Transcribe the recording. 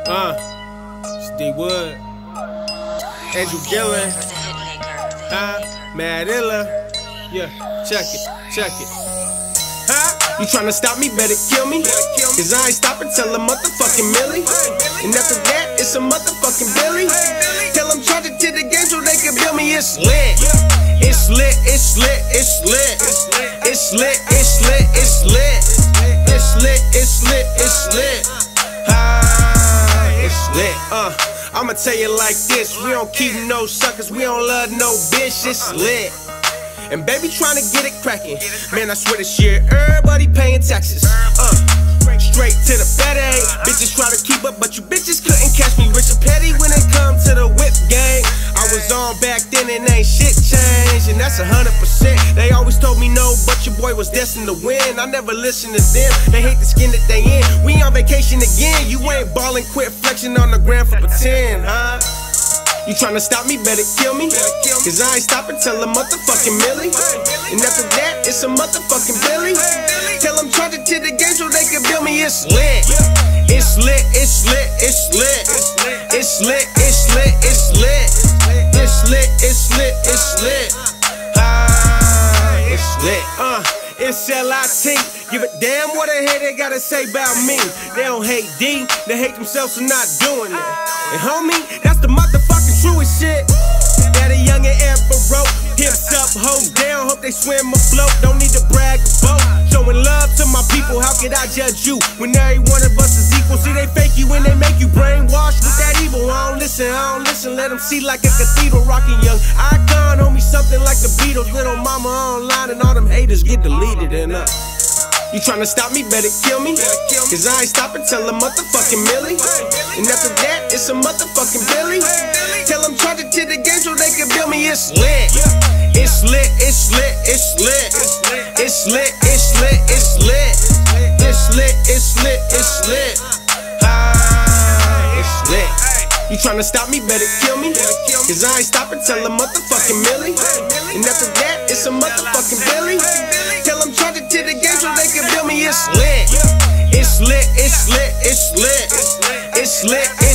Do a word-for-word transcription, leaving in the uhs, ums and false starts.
Uh, it's D Wood, Andrew Gillen, huh? Mad Illa, yeah, check it, check it. Huh? You tryna stop me, better kill me, cause I ain't stopping till a motherfucking Millie. And after that, it's a motherfucking Billy. Tell them charge it to the game so they can bill me. It's lit, it's lit, it's lit, it's lit, it's lit, it's lit, it's lit, it's lit, it's lit, it's lit. Ah, it's lit. Uh, I'ma tell you like this: we don't keep no suckers, we don't love no bitch. It's lit. And baby tryna get it crackin'. Man, I swear this year, everybody paying taxes. Uh, straight to the fat A. Bitches try to keep up, but you bitches couldn't catch me rich and petty when it come to the whip gang. I was on back then and ain't shit changed, and that's a hundred percent. They always told me no, but your boy was destined to win. I never listened to them, they hate the skin that they in. We on vacation again, you ain't ballin', quit flexing on the ground for pretend, huh? You tryna stop me, better kill me, cause I ain't stopping till a motherfucking Millie. And after that, it's a motherfucking Billy. Tell them charge it to the game so they can bill me. It's lit, it's lit, it's lit, it's lit, it's lit, it's lit, it's lit, it's lit, it's lit, it's lit. Ah, it's lit. Uh, it's L I T. Give a damn what a hater gotta say about me. They don't hate D, they hate themselves for not doing it. And homie, that's the motherfucking truest shit that a youngin' ever wrote. Hips up, hold down, hope they swim afloat. Don't need to brag or boast. Showing love to my people, how could I judge you when every one of us is equal? See, they fake you when they make you brainwashed with that evil. I don't listen, I don't listen, let them see like a cathedral. Rockin' young icon, homie, something like the Beatles. Little mama online and all them haters get deleted and up. You tryna stop me, better kill me, cause I ain't stopping till a motherfucking Millie. And after that, it's a motherfucking Billy. Tell them charge it to the game so they can bill me. It's lit, it's lit, it's lit, it's lit, it's lit, it's lit, it's lit, it's lit, it's lit, it's lit. Ah, it's lit. You tryna stop me, better kill me, cause I ain't stopping till a motherfucking Millie. And after that, it's a motherfucking Billy. Tell them charge it to the game so they can bill me. It's lit, it's lit, it's lit, it's lit, it's lit.